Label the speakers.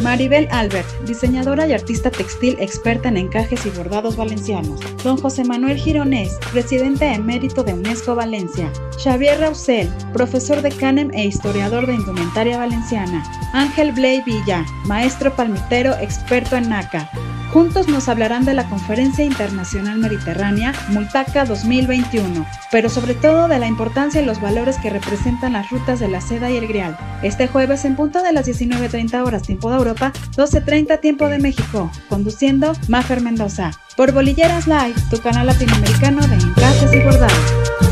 Speaker 1: Maribel Albert, diseñadora y artista textil experta en encajes y bordados valencianos. Don José Manuel Gironés, presidente emérito de UNESCO Valencia. Xavier Raussel, profesor de CANEM e historiador de indumentaria valenciana. Ángel Bley Villa, maestro palmitero experto en nácar. Juntos nos hablarán de la Conferencia Internacional Mediterránea Multaca 2021, pero sobre todo de la importancia y los valores que representan las rutas de la seda y el grial. Este jueves en punto de las 19:30 horas tiempo de Europa, 12:30 tiempo de México, conduciendo Mafer Mendoza. Por Bolilleras Live, tu canal latinoamericano de encajes y bordados.